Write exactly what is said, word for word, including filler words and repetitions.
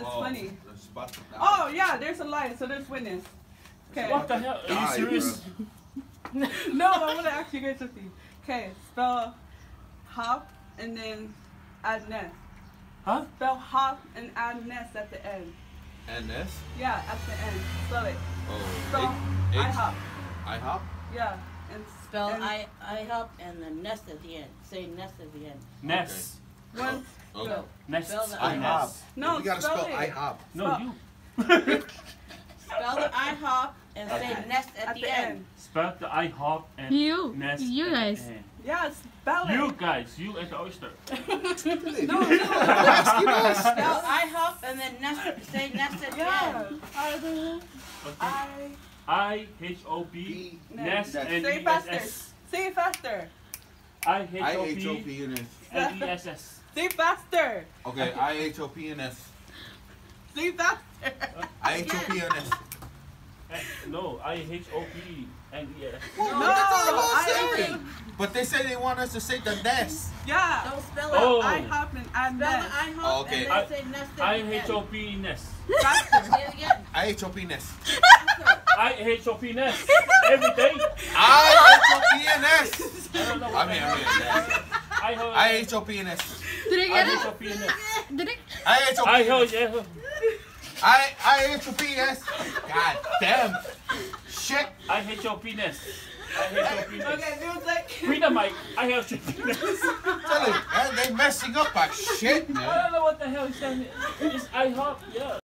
it's oh, funny. Spot Oh yeah, there's a line, so there's witness. Okay. What the hell? Are you serious? No, I want to ask you guys something. Okay, spell hop and then add nest. Huh? Spell hop and add nest at the end. And this? Yeah, at the end. Spell it. Oh. Spell H- I hop. I hop? Yeah. And Spell and I I hop and the nest at the end. Say nest at the end. Nest. One. Okay. Go. Nest. Spell the I hop. No, You gotta spell spell it. I hop. No, Spell- you. Spell the I hop and say Okay. nest at, At the, the end. end. Spell the I hop and You. nest. You at the guys. end. Yeah, spell it. You guys. You and the oyster. No, no. Spell I hop and then nest. Say nest at the Yeah. end. I do. Okay. I. I H O B nest Say and it E S faster. S. Say it faster. I H I O H O P P N S. and E S S. Say it faster. Okay, I H O P N S. Say it faster. I H O P N S. Eh, No, I H O P and E S S. No, that's all I'm I- saying. But they say they want us to say the nest. Yeah. Don't spell it. Oh. I hop and add Spell the nest. I hop Oh, okay. and then say nest at I the H end. O P nest. Faster. Say it again. I H O P nest. Faster. I H O P nest. Every day. I H O P N S. I don't know I what mean, the I hell. mean, I heard. I H O P N S. Did I I get H O it? P nest. Did I? I H O P I N heard. S. Yeah. I I H O P N S. God damn. Shit. I H O P nest. I H O P nest. Okay, music. Read the mic. I H O P nest. Tell you, man, they messing up our shit, man. I don't know what the hell he's saying. It's I hop. Yeah.